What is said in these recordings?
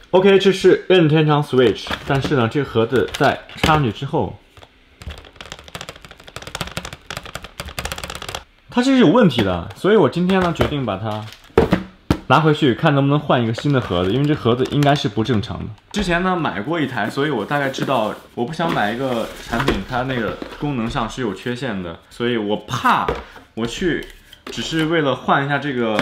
OK， 这是任天堂 Switch， 但是呢，这个盒子在插上去之后，它这是有问题的，所以我今天呢决定把它拿回去，看能不能换一个新的盒子，因为这盒子应该是不正常的。之前呢买过一台，所以我大概知道，我不想买一个产品，它那个功能上是有缺陷的，所以我怕我去只是为了换一下这个。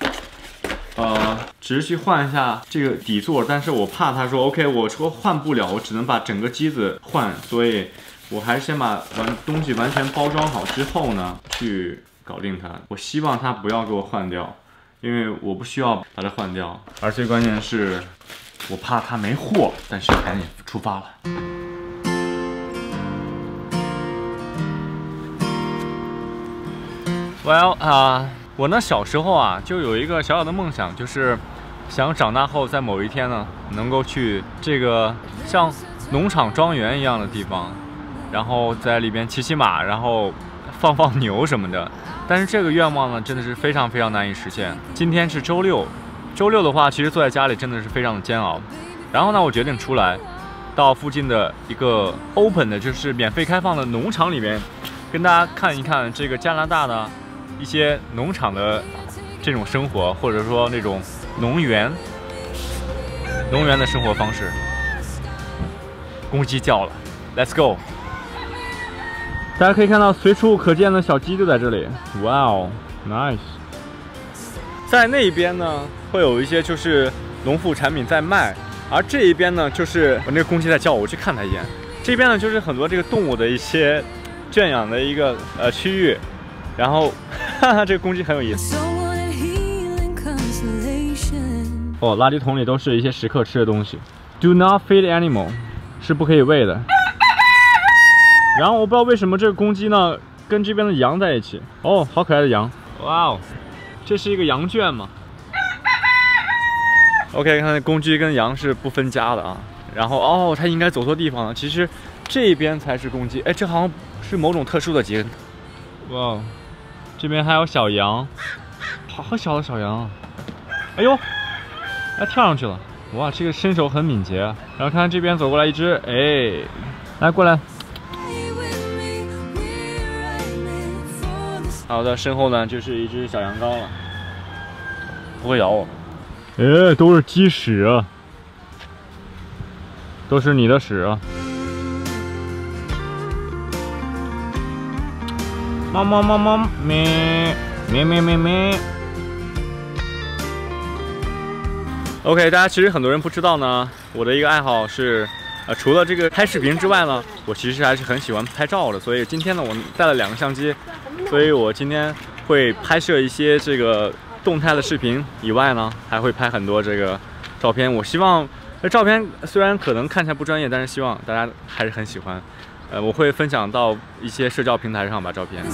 只是去换一下这个底座，但是我怕他说 OK， 我说换不了，我只能把整个机子换，所以我还是先把东西完全包装好之后呢，去搞定它。我希望他不要给我换掉，因为我不需要把它换掉，而最关键是，我怕他没货，但是赶紧出发了。Well 我呢小时候啊，就有一个小小的梦想，就是想长大后在某一天呢，能够去这个像农场庄园一样的地方，然后在里边骑马，然后放牛什么的。但是这个愿望呢，真的是非常难以实现。今天是周六，周六的话，其实坐在家里真的是非常的煎熬。然后呢，我决定出来，到附近的一个 open 的，就是免费开放的农场里面，跟大家看一看这个加拿大的一些农场的这种生活，或者说那种农园的生活方式。公鸡叫了 ，Let's go！ 大家可以看到随处可见的小鸡就在这里，哇哦 ，nice！ 在那边呢，会有一些就是农副产品在卖，而这一边呢，就是我那个公鸡在叫我去看它一眼。这边呢，就是很多这个动物的一些圈养的一个区域。然后，哈哈，这个公鸡很有意思。哦，垃圾桶里都是一些食客吃的东西。Do not feed animal， 是不可以喂的。然后我不知道为什么这个公鸡呢跟这边的羊在一起。哦，好可爱的羊！哇哦，这是一个羊圈吗 ？OK， 看公鸡跟羊是不分家的啊。然后哦，它应该走错地方了。其实这边才是公鸡。哎，这好像是某种特殊的鸡。哇哦。这边还有小羊，好小的小羊啊！哎呦，哎跳上去了！哇，这个身手很敏捷啊！然后看这边走过来一只，哎，来过来。好的，身后呢就是一只小羊羔了，不会咬我。哎，都是鸡屎啊，都是你的屎啊！猫咩。OK， 大家其实很多人不知道呢，我的一个爱好是，除了这个拍视频之外呢，我其实还是很喜欢拍照的。所以今天呢，我带了2个相机，所以我今天会拍摄一些这个动态的视频以外呢，还会拍很多这个照片。我希望这照片虽然可能看起来不专业，但是希望大家还是很喜欢。我会分享到一些社交平台上把照片。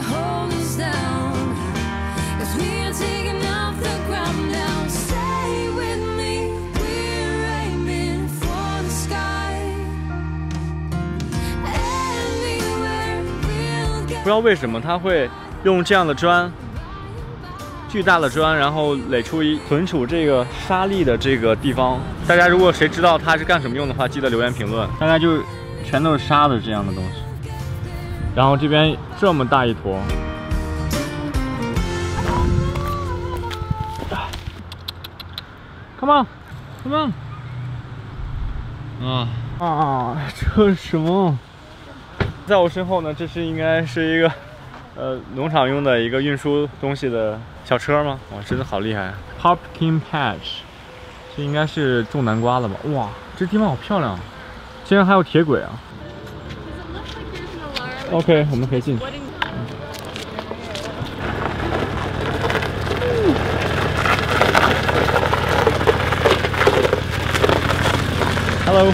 不知道为什么他会用这样的砖，巨大的砖，然后垒出存储这个沙粒的这个地方。大家如果谁知道它是干什么用的话，记得留言评论。大概就全都是沙的这样的东西。然后这边这么大一坨。Come on， 这是什么？在我身后呢，这应该是一个农场用的一个运输东西的小车吗？哇，真的好厉害 ！Pumpkin Patch， 这应该是种南瓜的吧？哇，这地方好漂亮，竟然还有铁轨啊 ！OK， 我们可以进去。Hello。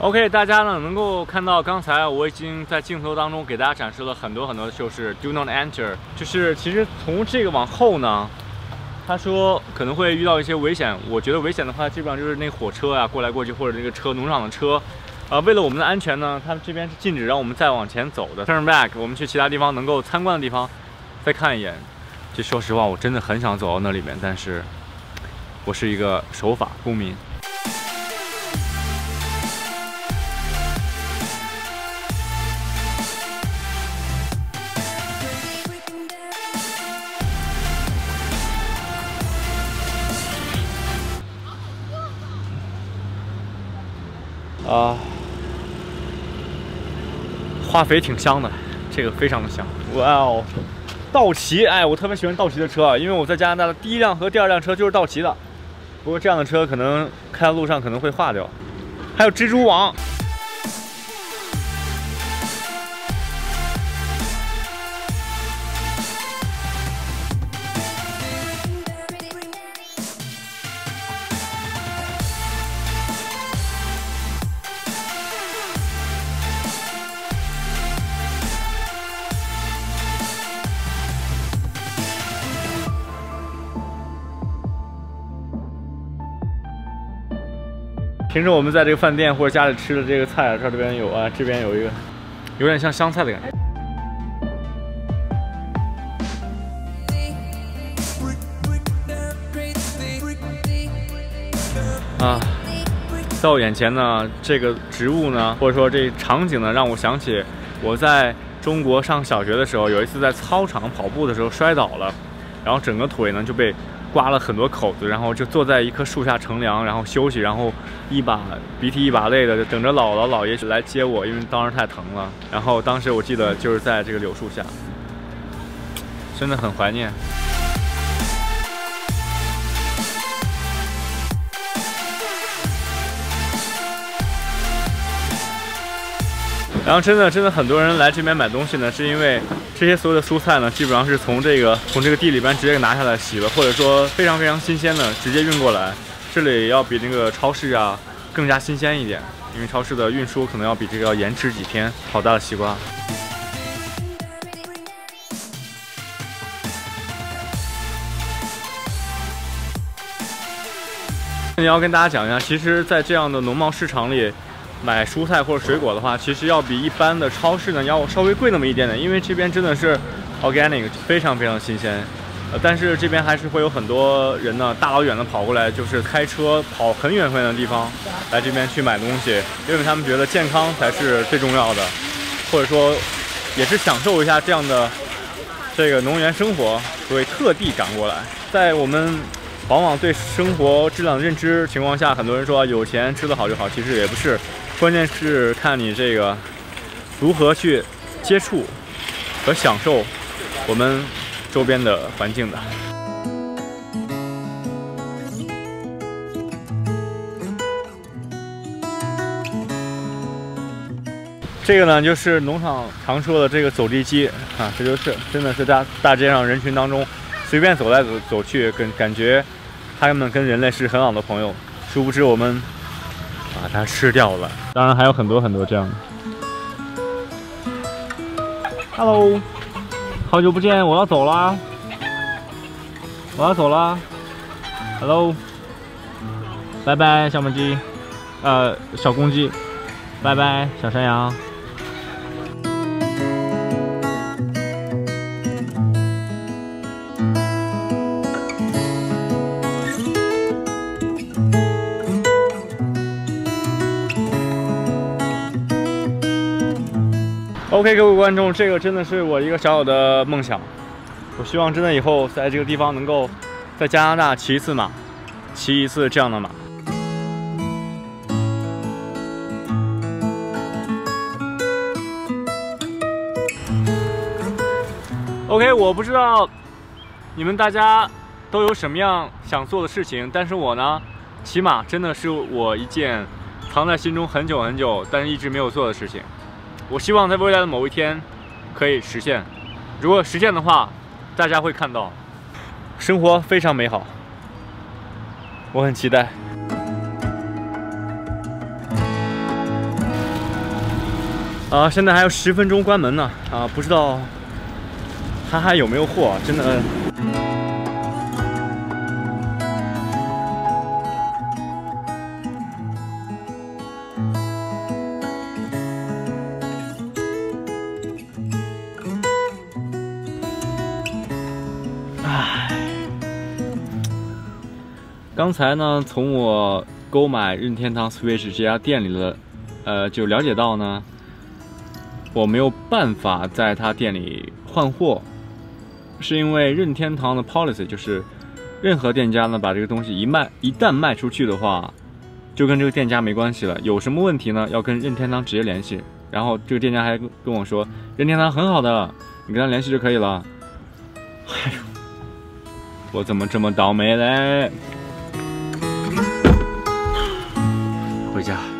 OK， 大家呢能够看到，刚才我已经在镜头当中给大家展示了很多的，就是 Do not enter， 就是其实从这个往后呢，他说可能会遇到一些危险。我觉得危险的话，基本上就是那火车啊过来过去，或者这个车农场的车。为了我们的安全呢，他们这边是禁止让我们再往前走的。Turn back， 我们去其他地方能够参观的地方再看一眼。这说实话，我真的很想走到那里面，但是我是一个守法公民。化肥挺香的，这个非常的香。哇哦，道奇，哎，我特别喜欢道奇的车，因为我在加拿大的第一辆和第二辆车就是道奇的。不过这样的车可能开到路上可能会化掉。还有蜘蛛网。平时我们在这个饭店或者家里吃的这个菜，这边有啊，这边有一个，有点像香菜的感觉。在我眼前呢，这个植物呢，或者说这场景呢，让我想起我在中国上小学的时候，有一次在操场跑步的时候摔倒了，然后整个腿呢就被刮了很多口子，然后就坐在一棵树下乘凉，然后休息，然后一把鼻涕一把泪的等着姥姥姥爷来接我，因为当时太疼了。然后当时我记得就是在这个柳树下，真的很怀念。然后真的很多人来这边买东西呢，是因为这些所有的蔬菜呢，基本上是从这个地里边直接拿下来洗了，或者说非常新鲜的直接运过来。这里要比那个超市啊更加新鲜一点，因为超市的运输可能要比这个要延迟几天。好大的西瓜！也要跟大家讲一下，其实，在这样的农贸市场里，买蔬菜或者水果的话，其实要比一般的超市呢要稍微贵那么一点点，因为这边真的是 organic， 非常新鲜。但是这边还是会有很多人呢，大老远的跑过来，就是开车跑很远的地方来这边去买东西，因为他们觉得健康才是最重要的，或者说也是享受一下这样的这个农园生活，所以特地赶过来。在我们往往对生活质量的认知情况下，很多人说有钱吃得好就好，其实也不是。关键是看你这个如何去接触和享受我们周边的环境的。这个呢，就是农场常说的这个走地鸡啊，这就是真的是大街上人群当中随便走来走去，感觉他们跟人类是很好的朋友，殊不知我们把它吃掉了。当然还有很多这样的。Hello， 好久不见，我要走啦，Hello， 拜拜，小母鸡，小公鸡，拜拜，小山羊。OK， 各位观众，这个真的是我一个小小的梦想。我希望真的以后在这个地方能够在加拿大骑一次马，骑一次这样的马。OK， 我不知道你们大家都有什么样想做的事情，但是我呢，骑马真的是我一件藏在心中很久，但是一直没有做的事情。我希望在未来的某一天可以实现，如果实现的话，大家会看到生活非常美好，我很期待。 现在还有10分钟关门呢，不知道它还有没有货，真的。刚才呢，从我购买任天堂 Switch 这家店里的，就了解到呢，我没有办法在他店里换货，是因为任天堂的 policy 就是，任何店家呢把这个东西一旦卖出去的话，就跟这个店家没关系了。有什么问题呢，要跟任天堂直接联系。然后这个店家还跟我说，任天堂很好的，你跟他联系就可以了。哎呦，我怎么这么倒霉嘞？回家。